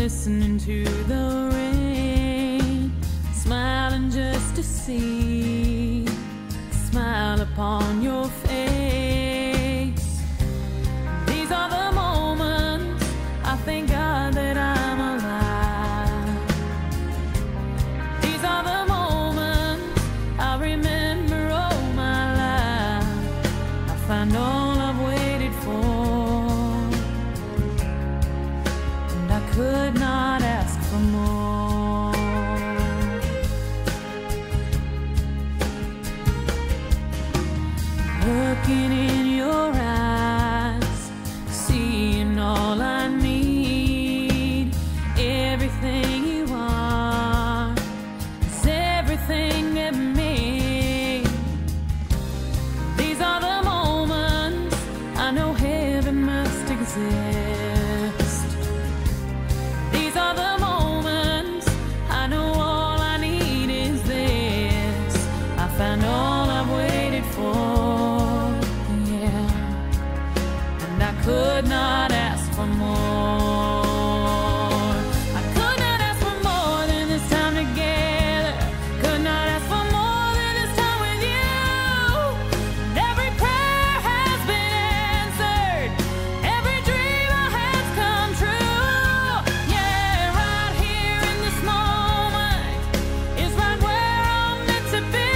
listening to the rain, smiling just to see a smile upon your face. These are the moments I thank God that I'm alive. These are the moments I remember all my life. I find all I've waited for, and I could not ask for more. Looking in your eyes, seeing all I need, everything you are is everything to me. These are the moments I know heaven must exist. These are the moments I know all I need is this. I found all I've waited for, yeah, and I could not ask for more. I could not ask for more than this time together. Could not ask for more than this time with you. And every prayer has been answered. Every dream I had's come true. Yeah, right here in this moment is right where I'm meant to be.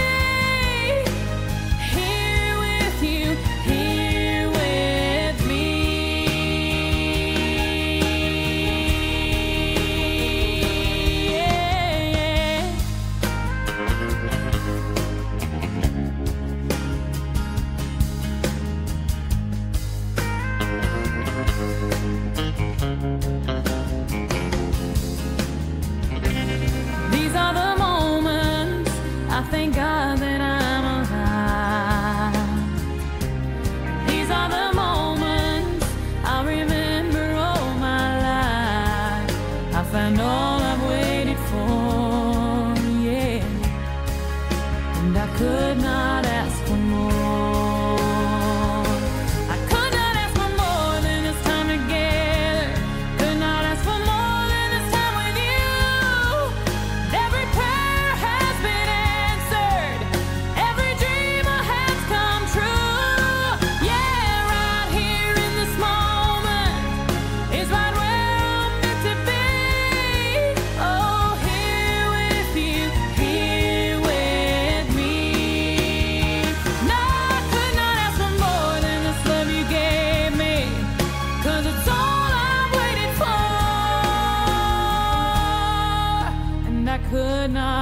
Here with you, here with me. Yeah. These are the moments I thank God that I'm alive. These are the moments I remember all my life. I found all I've waited for, yeah, and I could not ask for more. I could not ask for more than this time together. Could not ask for more than this time with you. And every prayer has been answered. Every dream I had's come true. Yeah, right here in this moment is right where I'm meant to be. Oh, here with you, here with me. No, I could not ask for more than this love you gave me, 'cause it's all I've waited for, and I could not